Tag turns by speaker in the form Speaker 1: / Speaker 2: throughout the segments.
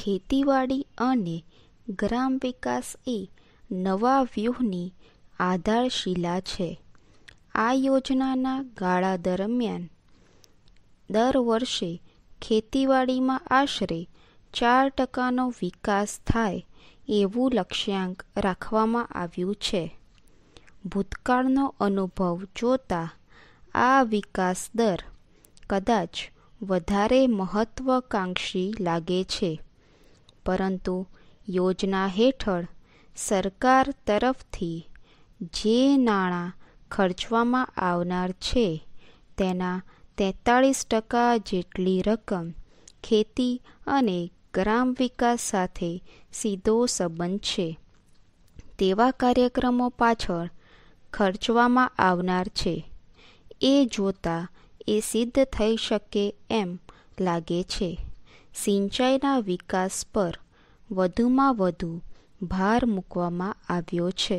Speaker 1: ખેતીવાડી અને ગ્રામ વિકાસ એ નવા વ્યૂહની આધારશિલા છે. આ યોજનાના ગાળા દરમિયાન દર વર્ષે ખેતીવાડીમાં આશરે 4% વિકાસ થાય એવું લક્ષ્યાંક રાખવામાં આવ્યું છે. ભૂતકાળનો અનુભવ જોતા આ વિકાસ દર કદાચ વધારે મહત્વાકાંક્ષી લાગે છે, પરંતુ યોજના હેઠળ સરકાર તરફથી જે નાણાં ખર્ચવામાં આવનાર છે તેના 43% જેટલી રકમ ખેતી અને ગ્રામ વિકાસ સાથે સીધો સંબંધ છે તેવા કાર્યક્રમો પાછળ ખર્ચવામાં આવનાર છે. એ જોતા એ સિદ્ધ થઈ શકે એમ લાગે છે. સિંચાઈના વિકાસ પર વધુમાં વધુ ભાર મૂકવામાં આવ્યો છે.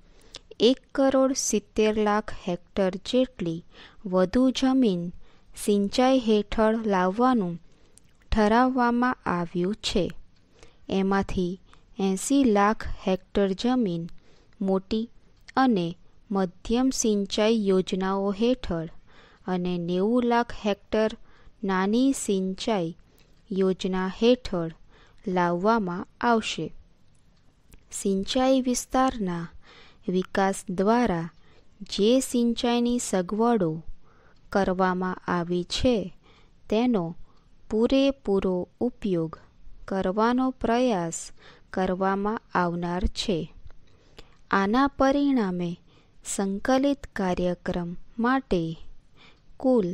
Speaker 1: 1,70,00,000 હેક્ટર જેટલી વધુ જમીન સિંચાઈ હેઠળ લાવવાનું ઠરાવવામાં આવ્યું છે. એમાંથી 80,00,000 હેક્ટર જમીન મોટી અને મધ્યમ સિંચાઈ યોજનાઓ હેઠળ અને 90,00,000 હેક્ટર નાની સિંચાઈ યોજના હેઠળ લાવવામાં આવશે. સિંચાઈ વિસ્તારના વિકાસ દ્વારા જે સિંચાઈની સગવડો કરવામાં આવી છે તેનો પૂરેપૂરો ઉપયોગ કરવાનો પ્રયાસ કરવામાં આવનાર છે. આના પરિણામે સંકલિત કાર્યક્રમ માટે કુલ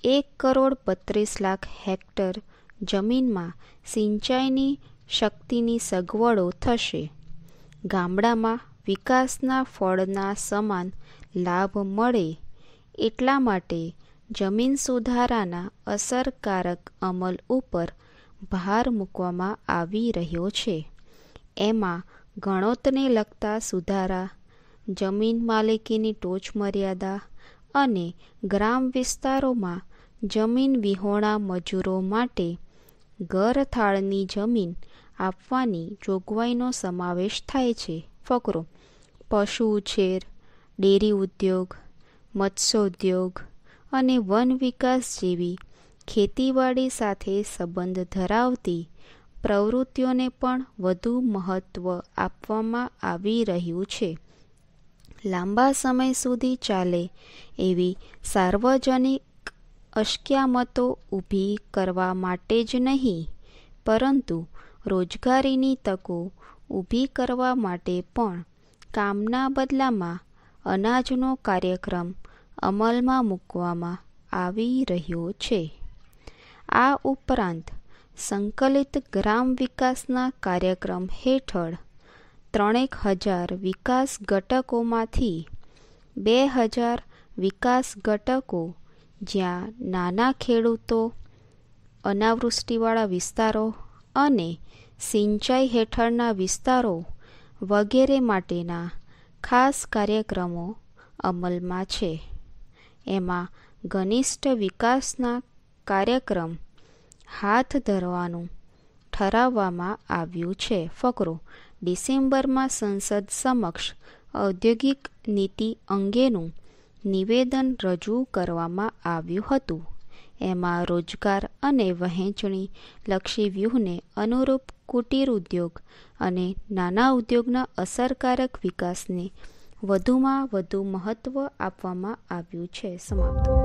Speaker 1: 1,32,00,000 હેક્ટર જમીનમાં સિંચાઈની શક્તિની સગવડો થશે. ગામડામાં વિકાસના ફળના સમાન લાભ મળે એટલા માટે જમીન સુધારાના અસરકારક અમલ ઉપર ભાર મૂકવામાં આવી રહ્યો છે. એમાં ગણોતને લગતા સુધારા, જમીન માલિકીની ટોચમર્યાદા અને ગ્રામ વિસ્તારોમાં જમીન વિહોણા મજૂરો માટે ઘરથાળની જમીન આપવાની જોગવાઈનો સમાવેશ થાય છે. ફકરો: પશુ ઉછેર, ડેરી ઉદ્યોગ, મત્સ્યોદ્યોગ અને વન વિકાસ જેવી ખેતીવાડી સાથે સંબંધ ધરાવતી પ્રવૃત્તિઓને પણ વધુ મહત્વ આપવામાં આવી રહ્યું છે. લાંબા સમય સુધી ચાલે એવી સાર્વજનિક અસ્કયામતો ઊભી કરવા માટે જ નહીં, પરંતુ રોજગારીની તકો ઊભી કરવા માટે પણ કામના બદલામાં અનાજનો કાર્યક્રમ અમલમાં મૂકવામાં આવી રહ્યો છે. આ ઉપરાંત સંકલિત ગ્રામ વિકાસના કાર્યક્રમ હેઠળ 3,000 વિકાસ ઘટકોમાંથી 2,000 વિકાસ ઘટકો જ્યાં નાના ખેડૂતો, અનાવૃષ્ટિવાળા વિસ્તારો અને સિંચાઈ હેઠળના વિસ્તારો વગેરે માટેના ખાસ કાર્યક્રમો અમલમાં છે. એમાં ઘનિષ્ઠ વિકાસના કાર્યક્રમ હાથ ધરવાનું ઠરાવવામાં આવ્યું છે. ફકરો: ડિસેમ્બરમાં સંસદ સમક્ષ ઔદ્યોગિક નીતિ અંગેનું નિવેદન રજૂ કરવામાં આવ્યું હતું. એમાં રોજગાર અને વહેંચણી લક્ષી વ્યૂહને અનુરૂપ કુટીર ઉદ્યોગ અને નાના ઉદ્યોગના અસરકારક વિકાસને વધુમાં વધુ મહત્વ આપવામાં આવ્યું છે. સમાપ્ત.